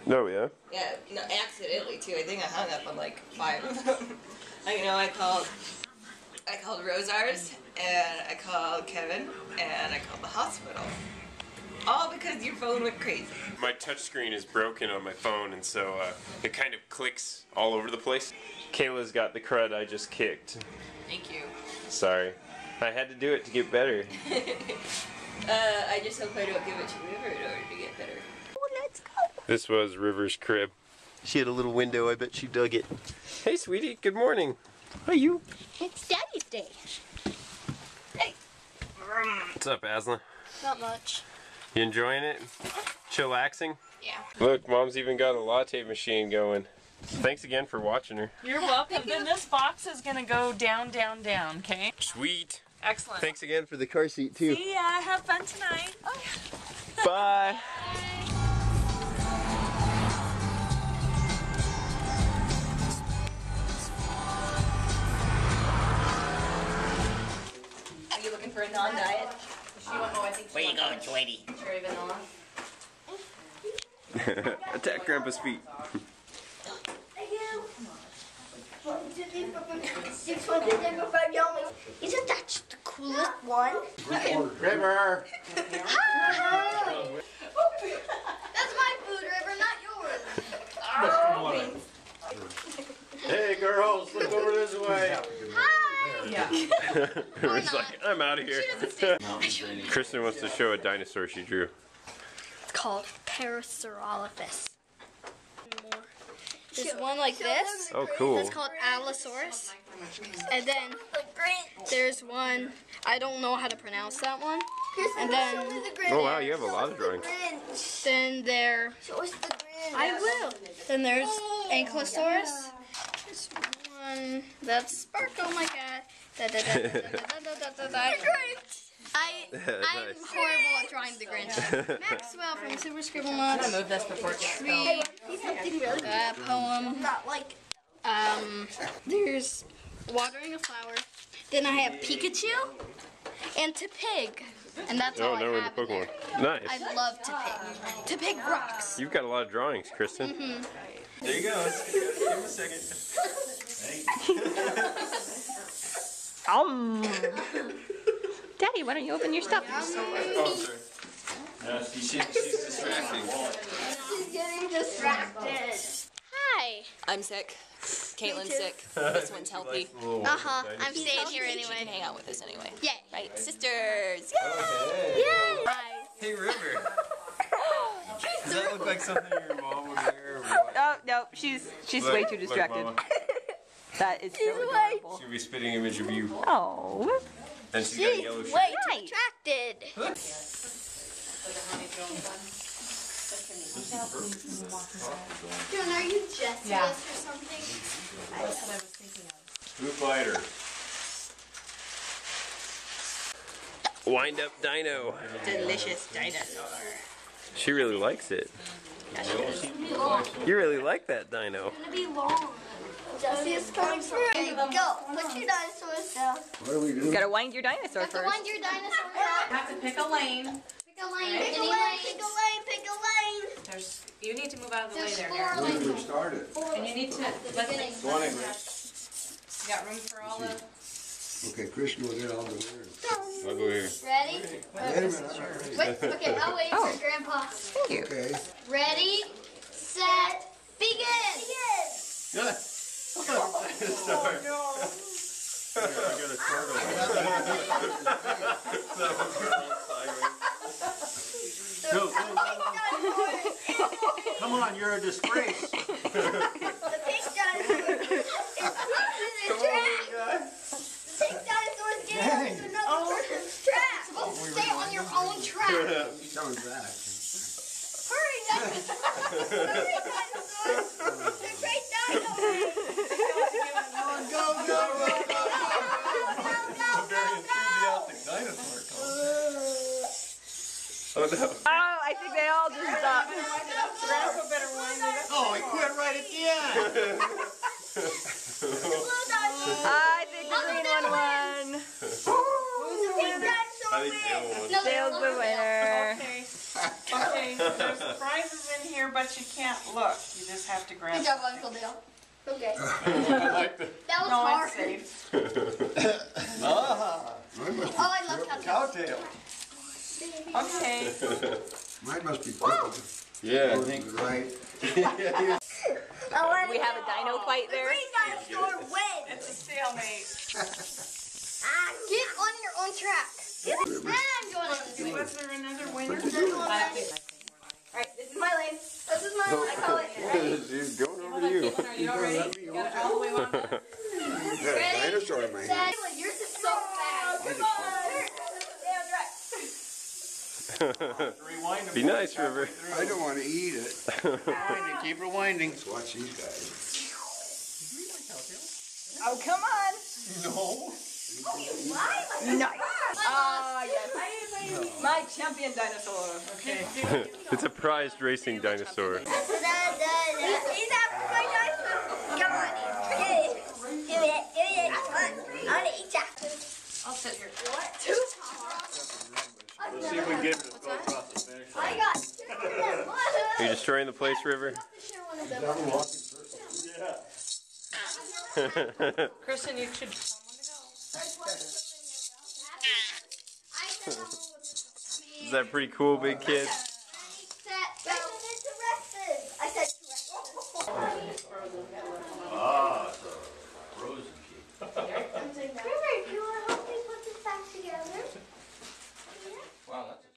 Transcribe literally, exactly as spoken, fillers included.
No, yeah? Yeah, no, accidentally too. I think I hung up on like five of them. I know I called, I called Rosars, and I called Kevin, and I called the hospital. All because your phone went crazy. My touchscreen is broken on my phone, and so uh, it kind of clicks all over the place. Kayla's got the crud I just kicked. Thank you. Sorry. I had to do it to get better. uh, I just hope I don't give it to River in order to get better. Well, let's go. This was River's crib. She had a little window. I bet she dug it. Hey, sweetie. Good morning. How are you? It's Daddy's day. Hey. What's up, Aslan? Not much. You enjoying it? Chillaxing? Yeah. Look, Mom's even got a latte machine going. Thanks again for watching her. You're welcome. Then this box is gonna go down, down, down, okay? Sweet. Excellent. Thanks again for the car seat, too. See ya. Have fun tonight. Oh, yeah. Bye. Are you looking for a non-diet? Where you going, sweetie? Cherry vanilla. Attack Grandpa's feet. Isn't that just the coolest one? River! Hi! That's my food, River, not yours. Hey, girls, look over this way. Hi! Yeah. River's like, I'm out of here. Kristen wants to show a dinosaur she drew. It's called Parasaurolophus. There's one like this. Oh, cool. That's called Allosaurus. And then there's one, I don't know how to pronounce that one. And then, Oh, wow, you have a lot of drawings. then there, I will. Then there's Ankylosaurus. There's one that's Sparkle, my cat. Da, da, da, da, da, da, da, da, da. I, I'm Nice. horrible at drawing the Grinch. Maxwell from Super Scribble I'm Nuts. gonna move this before it gets Tree. Uh, poem. Um, there's Watering a Flower. Then I have Pikachu and Tepig. And that's all Oh, I now we're in have the in there. Pokemon. Nice. I love Tepig. Tepig rocks. You've got a lot of drawings, Kristen. Mm-hmm. There you go. Give him a second. Um. Daddy, why don't you open your stuff? Oh, sorry. No, she, she, she's distracting. She's getting distracted. Hi. I'm sick. Caitlin's sick. This one's healthy. Uh-huh. I'm staying here She can anyway. hang out with us anyway. Yay. Right? Sisters! Hey. Yay. Hi. Hey, River. Does that look like something your mom would wear? Or what? Oh, no, she's she's Look, way too look, distracted. Mama. That is so adorable. She'll be spitting image of you. Oh. And she's got a yellow shirt. Way too distracted. John, are you Jessica Yeah. or something? That's what I was thinking of. Foo Fighter. Wind up dino. Delicious dinosaur. She really likes it. You really like that dino. It's gonna be long. Jesse's coming through. Okay, go. Put your dinosaurs down. What are we doing? You gotta wind your dinosaur You have to first. wind your dinosaurs up. You have to pick a lane. Pick a lane. Pick a lane. Pick a lane. Pick a lane. There's, you need to move out of the way There's there, four Harry. When do we lanes. start it? And you need to, let beginning. the, Go on in, Rick. you got room for all the, Okay, Chris goes in, I'll go in. I'll go here. Ready? Wait a minute, I'm not ready. Wait. Okay, I'll wait Oh. for Grandpa. thank you. Okay. Ready, set, begin. Good. Sorry. I got a turtle. That was Go, go, go. Come on, you're a disgrace. The pink dinosaur is in the trap. The pink dinosaur is getting into another person's trap. You're supposed to stay on your own trap. He's coming back. Hurry, dinosaur. Hurry, dinosaur. The great dinosaur. Go, go, go, go. Oh no. Oh, I think they all just stopped. Grandpa better wind it up. Oh, he quit right at the end. I think the green one won. The pink dinosaur I think wins. Dale won. No, Dale's the winner. Okay. Okay. Okay, there's prizes in here, but you can't look. You just have to grab Good job, Uncle Dale. Okay. I like the That was No, hard. it's safe. ah. Oh, I love cowtail. Cowtail. Okay. Mine must be purple. Yeah, I think Right. We have a dino fight there. Dinosaur wins. It's a stalemate. Get on your own track. I'm going on the Was there another winner? Alright, this is my lane. This is my lane. I call it. Ready? She's going over to you. Are you all ready? You got it all the way on up? Got a dinosaur in my hand. Set. Yours is so fast. Come on. rewind them. Be nice, River. I don't want to eat it. Winding, keep her winding. Let's watch these guys. Oh, come on. No. Nice. Ah, yes. My champion dinosaur. Okay. It's a prized racing dinosaur. He's after my dinosaur. Come on. Give it. Give it. Give it. I want to eat ya. I'll sit here. What? Two Let's see if we can get her to go across the finish line. I got two of them. Are you destroying the place, River? Christian, you should. Is that pretty cool, big kid? Set, go.